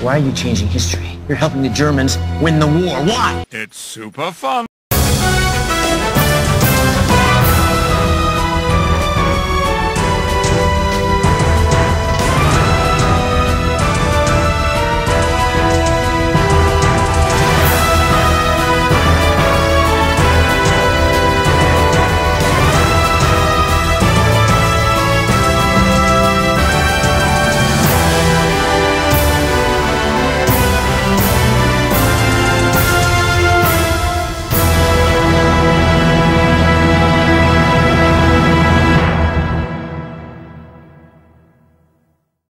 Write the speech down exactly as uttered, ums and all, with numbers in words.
Why are you changing history? You're helping the Germans win the war. Why? It's super fun.